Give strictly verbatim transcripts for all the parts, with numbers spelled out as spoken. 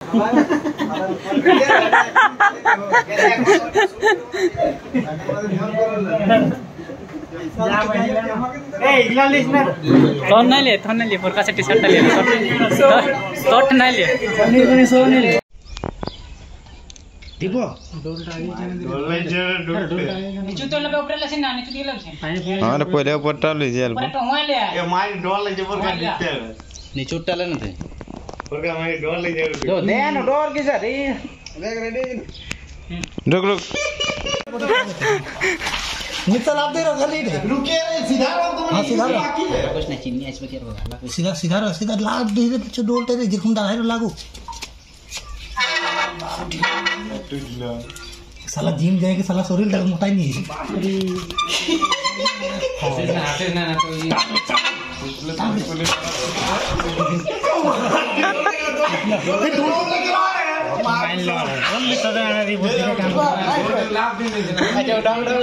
तो नहीं ले तो नहीं ले फुलका से टी शर्ट ले शॉर्ट नहीं ले पनीर बनी सो नहीं ले दीपो डोल डाली डोल ले जे डोल नीचे तो लगे ऊपर लसिन ना नीचे दिला लसिन हां रे पहले ऊपर टाल ले जेल पर तो हुआ ले ए माई डोल ले जे पर का दिते नीचे उठाले न थे पर का माई डोल ले जे दो दे न डोर के सर देख रेडी रुक रुक निकल आप दे रहो खाली रुके रे सीधा रहो तुम हां सीधा रहो कुछ नहीं चिन्नी इसमें क्या होगा सीधा सीधा रहो सीधा लाग दे दे पीछे डोलते रे जिखुम दा है लागू साला जिम जाए के साला शरीर लग मोटा नहीं है ना आते ना ना तो ये माइन लो हम तो ना री बुद्धि का काम अच्छा डाउन डाउन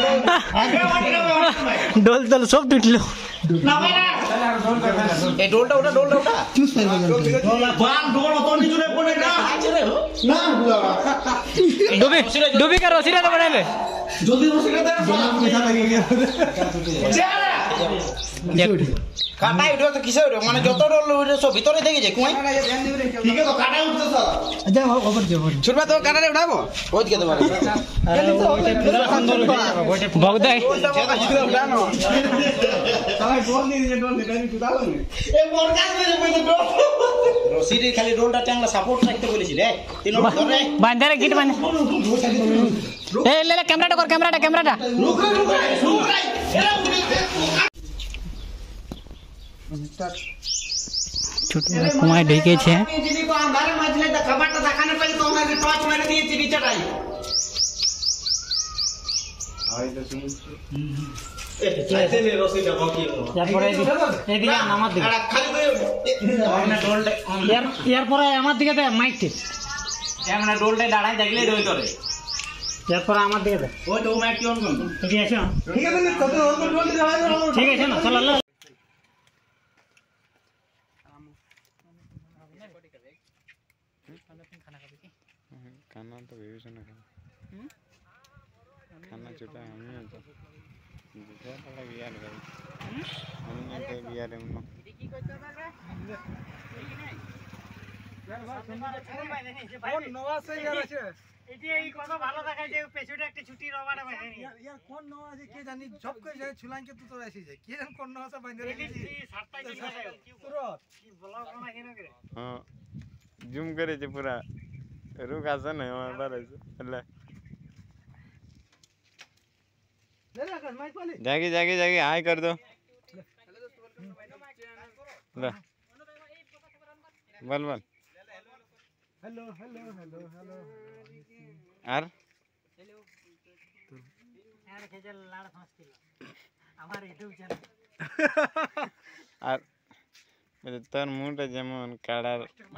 डोल डोल सब टूट लो ना भाई ए डोलटा उठा डोलटा उठा चूस कर डोल बाल डोल तो नहीं जुड़े पड़े ना चले हो ना डूबी डूबी का रसी ना बना ले जल्दी रसी का दे डोला में पैसा लगेगा जा काटा उठो तो किसे उठो माने जतो डोल उठो सब भीतर देखे जे कुआई ठीक है तो काटा उठतो सर अच्छा ऊपर जो छुरबा तो काटा रे उठाबो होत के तुम्हारे अरे वो पूरा सुंदर बहुत है उठानो साला डोल नहीं जे डोल नहीं उठालो ए मोरकास में जे पहिले डोल रसी रे खाली डोलटा चांगला सपोर्ट राखते बोलिছিল ए तीन धरे बांधे रे गिट बांध ए ले ले कैमराटा कर कैमराटा कैमराटा रुक रुक रुक रे छोटू कुमार ढेके छे जीबी को अंधारे मजले त खबर त देखाने पहिले तो हमरे टॉर्च मार दिए जीबी चढ़ाई आई तो सुन ए चाहते ने रोसी डबो की यार परे ए दिया नामा दे खाली तो हमने डोल यार यार परे আমার দিকে দে মাইক তে এমন ডোল দে দাঁড়াই দেখলে রই করে यार पर আমার দিকে দে ওই তো মাইক কি অন কর ঠিক আছে ঠিক আছে তো তো ডোল দে দাঁড়াই ঠিক আছে না চল আল্লাহ खाना तो बेबी ना खाना छुटा हमने तो दूसरा थोड़ा बियार भाई हमने तो बियार है उन्होंने কোন নওয়াজ সে यार আছে এটি এই কত ভালো দেখায় যে পেছনে একটা ছুটি রবাটা বাইরে यार यार কোন নওয়াজ কে জানি সব কই যায় ছুলাঙ্কে তো তো আসি যায় কে জানি কোন নওয়াজ বাইরে রেখেছি সাতটা কি তুরত কি ব্লগ বানা কেন করে हां জুম করেছে পুরা रुक आसा नहीं हमारे बारे से ले ले ले कर माइक वाले जागी जागी जागी हाय कर दो ले बोल बोल हेलो हेलो हेलो हेलो यार हेलो यार खेजल लाड़ फांस के हमारे यूट्यूब चैनल यार मेरे तन मुंडा जेमन काड़ा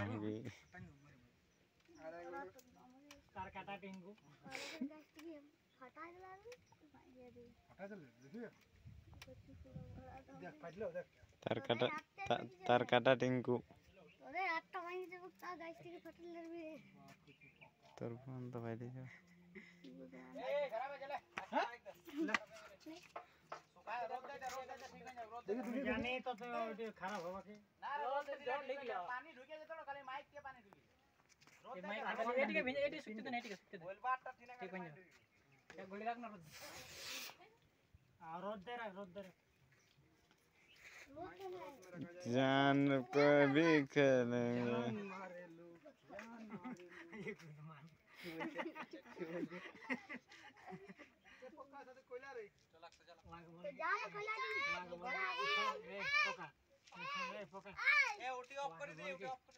तार काटा टिंगू हटा दिला हटा दे देखिए देख पडलो देख तार काटा तार काटा टिंगू अरे आटा वाई जब का गाइस के फटल रे तोर फोन तो भाई दे ए खराब है चले हां सुखाए रोक दे रोक दे ठीक है रोक दे जाने तो खराब होगा के ना रोक दे पानी ढुके जे तो खाली माइक के पानी ढुके ये माइक एटी के एटी सुत्ते तो एटी के सुत्ते बोल बात ठीक है ये गोली रख ना आ रोज दे रहा रोज दे जान को भी खेलेंगे मारे लो ये गुड मान ये पक्का साथे कोयला रे चला चला जा कोयला दी ए पक्का ए पक्का ए ओटी ऑफ कर दे ओटी ऑफ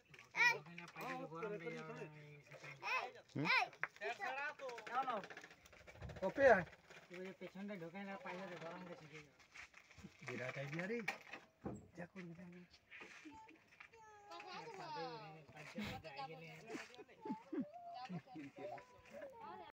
ओपे है ये पेछन रे ढोके ना पाइले रे गरम के छिके विराट आइडिया रे जा कोन बिना